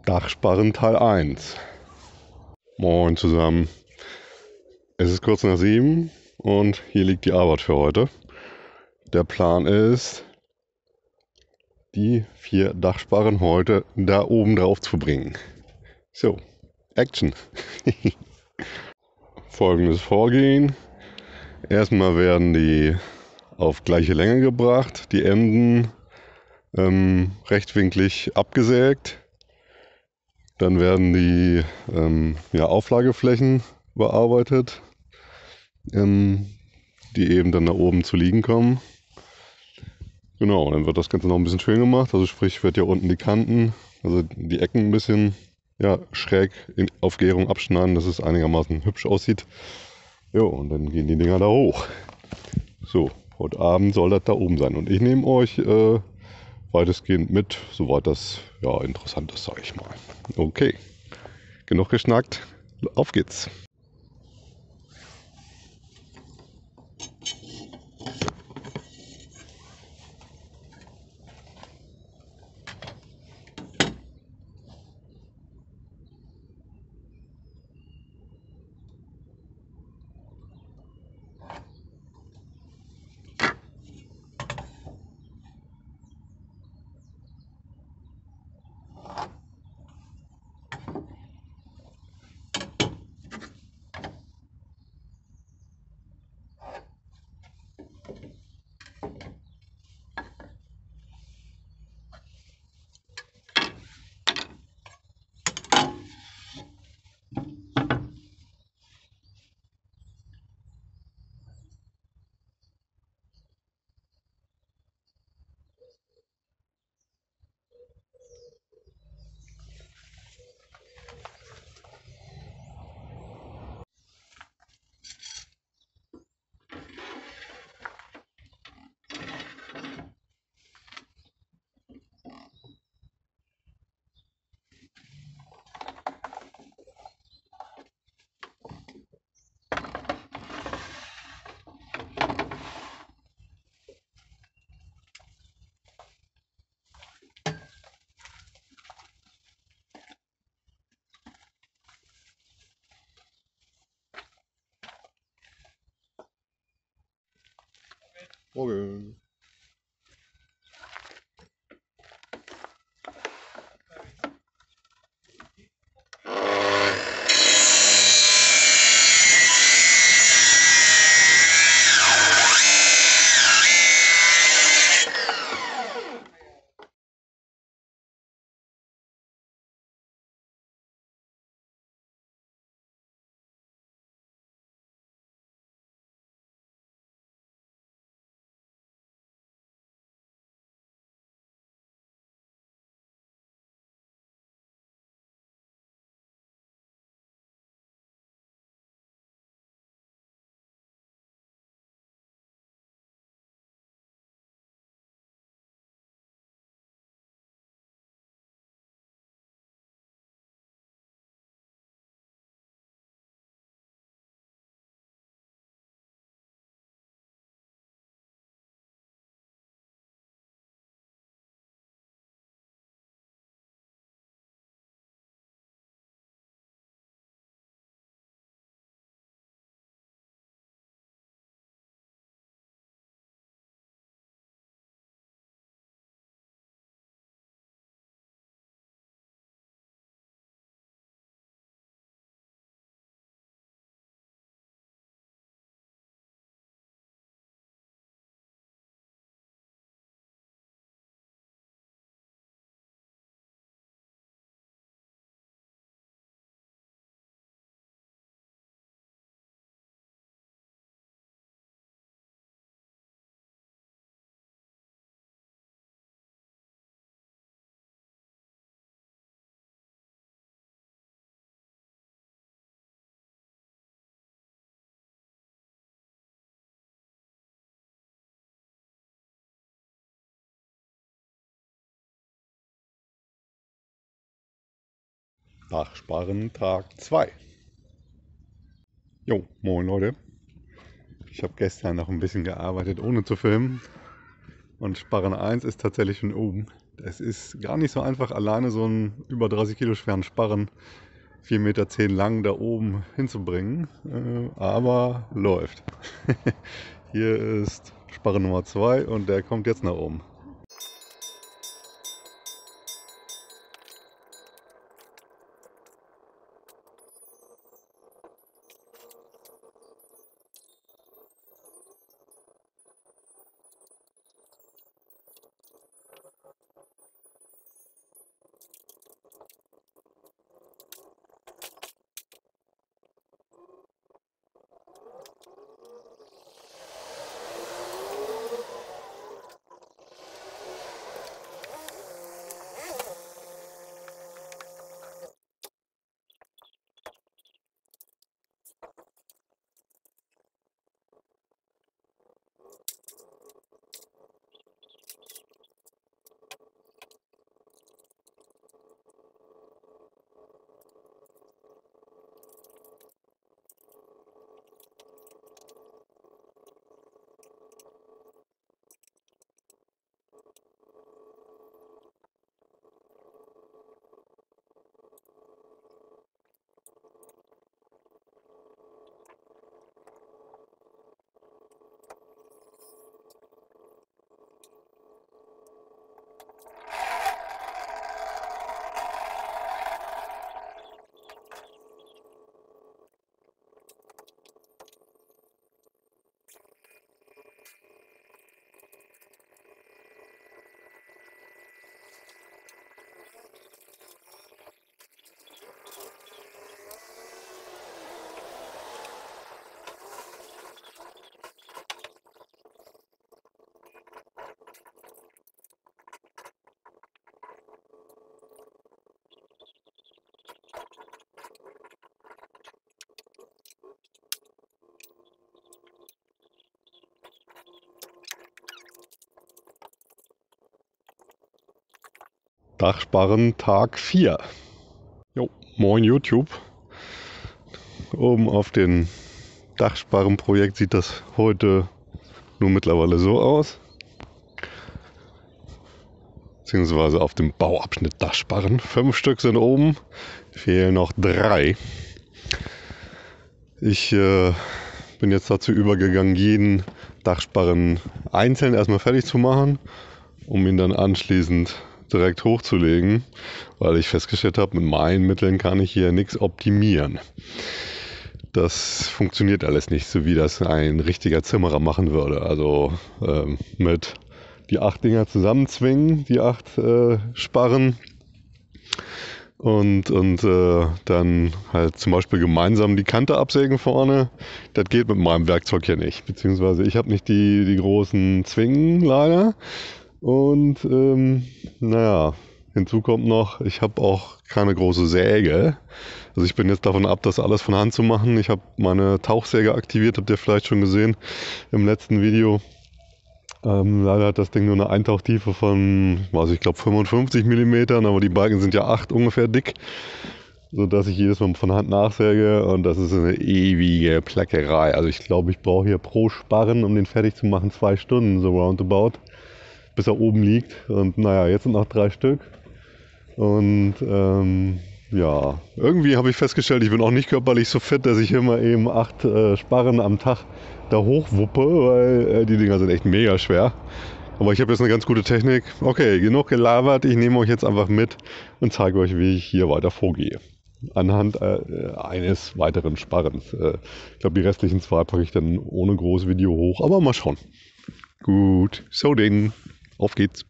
Dachsparren Teil 1. Moin zusammen. Es ist kurz nach 7 und hier liegt die Arbeit für heute. Der Plan ist, die 4 Dachsparren heute da oben drauf zu bringen. So, Action. Folgendes Vorgehen. Erstmal werden die auf gleiche Länge gebracht, die Enden rechtwinklig abgesägt. Dann werden die Auflageflächen bearbeitet, die eben dann da oben zu liegen kommen. Genau, dann wird das Ganze noch ein bisschen schön gemacht. Also sprich, ich werde hier unten die Kanten, also die Ecken ein bisschen schräg auf Gärung abschneiden, dass es einigermaßen hübsch aussieht. Jo, und dann gehen die Dinger da hoch. So, heute Abend soll das da oben sein. Und ich nehme euch weitestgehend mit, soweit das interessant ist, sage ich mal. Okay, genug geschnackt, auf geht's. Morgen. Dachsparren Tag 2. Jo, moin Leute. Ich habe gestern noch ein bisschen gearbeitet, ohne zu filmen. Und Sparren 1 ist tatsächlich schon oben. Es ist gar nicht so einfach, alleine so einen über 30 Kilo schweren Sparren 4,10 Meter lang da oben hinzubringen, aber läuft. Hier ist Sparren Nummer 2 und der kommt jetzt nach oben. Dachsparren Tag 4. Jo, moin YouTube. Oben auf dem Dachsparrenprojekt sieht das heute nur mittlerweile so aus. Beziehungsweise auf dem Bauabschnitt Dachsparren. 5 Stück sind oben, fehlen noch 3. Ich bin jetzt dazu übergegangen, jeden Dachsparren einzeln erstmal fertig zu machen, um ihn dann anschließend direkt hochzulegen, weil ich festgestellt habe, mit meinen Mitteln kann ich hier nichts optimieren. Das funktioniert alles nicht, so wie das ein richtiger Zimmerer machen würde. Also mit die 8 Dinger zusammenzwingen, die 8 Sparren und dann halt zum Beispiel gemeinsam die Kante absägen vorne. Das geht mit meinem Werkzeug hier nicht. Beziehungsweise ich habe nicht die großen Zwingen leider. Und naja, hinzu kommt noch, ich habe auch keine große Säge. Also ich bin jetzt davon ab, das alles von Hand zu machen. Ich habe meine Tauchsäge aktiviert, habt ihr vielleicht schon gesehen im letzten Video. Leider hat das Ding nur eine Eintauchtiefe von, ich glaube 55 mm, aber die Balken sind ja 8 ungefähr dick, sodass ich jedes Mal von Hand nachsäge und das ist eine ewige Plackerei. Also ich glaube, ich brauche hier pro Sparren, um den fertig zu machen, 2 Stunden, so roundabout, bis er oben liegt. Und naja, jetzt sind noch 3 Stück. Und ja, irgendwie habe ich festgestellt, ich bin auch nicht körperlich so fit, dass ich hier mal eben 8 Sparren am Tag da hochwuppe, weil die Dinger sind echt mega schwer. Aber ich habe jetzt eine ganz gute Technik. Okay, genug gelabert. Ich nehme euch jetzt einfach mit und zeige euch, wie ich hier weiter vorgehe. Anhand eines weiteren Sparrens. Ich glaube, die restlichen 2 packe ich dann ohne großes Video hoch, aber mal schauen. Gut, so denn, auf geht's.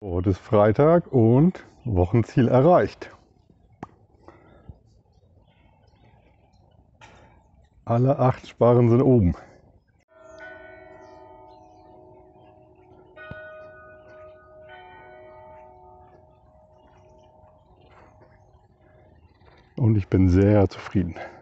Heute ist Freitag und Wochenziel erreicht. Alle 8 Sparren sind oben. Und ich bin sehr zufrieden.